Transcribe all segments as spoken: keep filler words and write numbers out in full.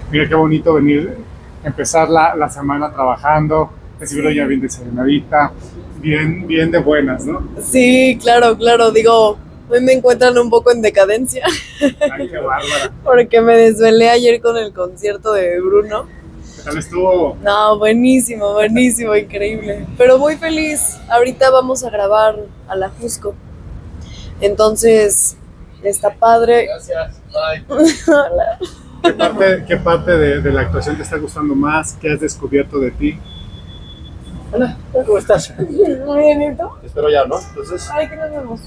Mira qué bonito venir, empezar la, la semana trabajando, seguro ya bien desayunadita, bien, bien de buenas, ¿no? Sí, claro, claro. Digo, hoy me encuentran un poco en decadencia Ay, qué bárbara. porque me desvelé ayer con el concierto de Bruno. ¿Qué tal estuvo? No, buenísimo, buenísimo, increíble. Pero muy feliz. Ahorita vamos a grabar a la Jusco. Entonces, está padre. Gracias, bye. Hola. ¿Qué parte, qué parte de, de la actuación te está gustando más? ¿Qué has descubierto de ti? Hola, ¿cómo estás? Muy bien, ¿y tú? Te espero ya, ¿no? Entonces, Ay, que nos vemos.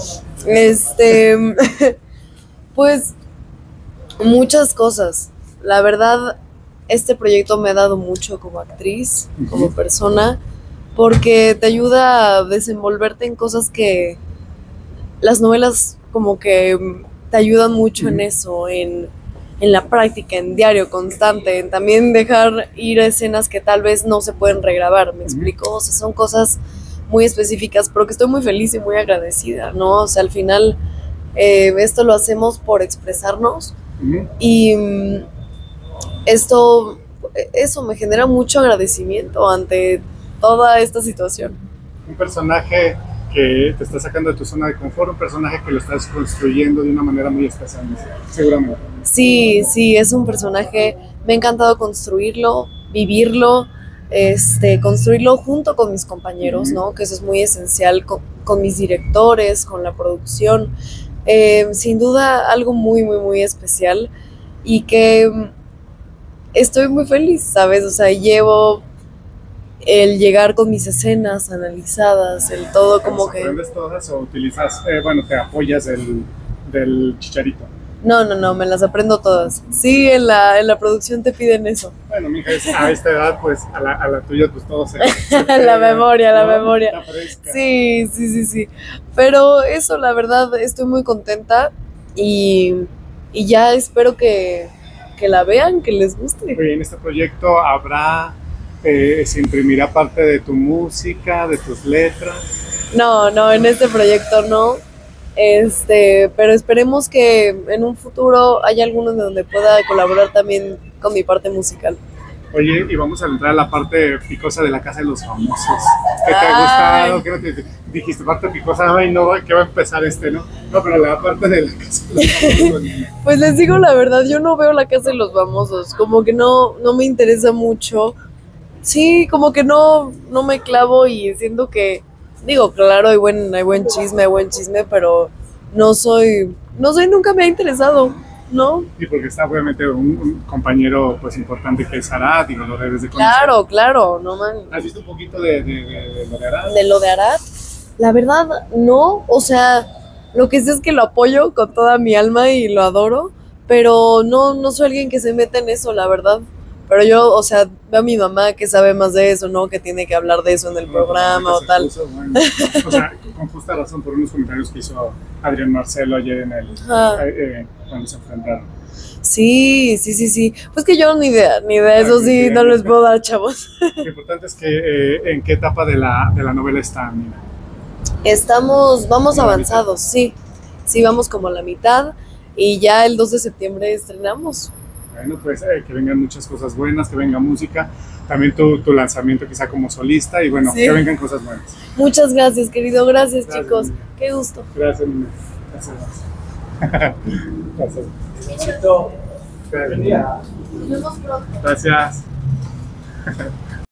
Este, pues muchas cosas. La verdad, este proyecto me ha dado mucho como actriz, como persona, porque te ayuda a desenvolverte en cosas que las novelas como que te ayudan mucho en eso, en, en la práctica, en diario constante, en también dejar ir escenas que tal vez no se pueden regrabar, ¿me explico? O sea, son cosas muy específicas, pero que estoy muy feliz y muy agradecida, ¿no? O sea, al final eh, esto lo hacemos por expresarnos Uh-huh. y mm, esto, eso me genera mucho agradecimiento ante toda esta situación. Un personaje que te está sacando de tu zona de confort, un personaje que lo estás construyendo de una manera muy especial, seguramente. Sí, sí, es un personaje, me ha encantado construirlo, vivirlo, este, construirlo junto con mis compañeros, ¿no? Que eso es muy esencial, con, con mis directores, con la producción. Eh, sin duda algo muy, muy, muy especial y que mm, estoy muy feliz, ¿sabes? O sea, llevo el llegar con mis escenas analizadas, el todo como ¿Las que... aprendes todas o utilizas, eh, bueno, te apoyas del, del chicharito? No, no, no, me las aprendo todas. Sí, en la, en la producción te piden eso. Bueno, mija, es- a esta edad, pues, a la, a la tuya, pues todo se... se La pega, memoria, la ¿no? memoria. Está fresca. Sí, sí, sí, sí. Pero eso, la verdad, estoy muy contenta y, y ya espero que, que la vean, que les guste. Oye, en este proyecto habrá, eh, se imprimirá parte de tu música, de tus letras. No, no, en este proyecto no. Este, pero esperemos que en un futuro haya alguno de donde pueda colaborar también con mi parte musical. Oye, y vamos a entrar a la parte picosa de la casa de los famosos. ¿Qué te ha Ay. gustado? ¿Qué no te dijiste? Parte picosa, ay, no, que va a empezar este, ¿no? No, pero la parte de la casa de los famosos. Pues les digo la verdad, yo no veo La Casa de los Famosos, como que no, no me interesa mucho. Sí, como que no, no me clavo y siento que, digo, claro, hay buen, hay buen chisme, hay buen chisme, pero no soy, no soy, nunca me ha interesado, ¿no? Y porque está obviamente un, un compañero pues importante que es Arad, digo, lo debes de conocer. Claro, claro, no man. ¿Has visto un poquito de, de, de, de lo de Arad? De lo de Arad, la verdad, no, o sea, lo que sé es que lo apoyo con toda mi alma y lo adoro, pero no, no soy alguien que se meta en eso, la verdad. Pero yo, o sea, veo a mi mamá que sabe más de eso, ¿no? Que tiene que hablar de eso en el No, programa o se tal. puso, bueno, o sea, con justa razón por unos comentarios que hizo Adrián Marcelo ayer en el, Ajá. eh, eh, cuando se enfrentaron. Sí, sí, sí, sí. Pues que yo ni idea, ni idea, eso sí, no les puedo dar, chavos. Lo importante es que eh, en qué etapa de la, de la novela está, Nina. Estamos, vamos ¿Como la avanzados, sí. Sí, vamos como a la mitad y ya el dos de septiembre estrenamos. Bueno, pues eh, que vengan muchas cosas buenas, que venga música, también tu, tu lanzamiento quizá como solista y bueno, Sí. que vengan cosas buenas. Muchas gracias, querido. Gracias, Gracias, chicos. Nina. Qué gusto. Gracias, Nina. Gracias. Gracias. besito. Gracias. Nos vemos pronto. Gracias.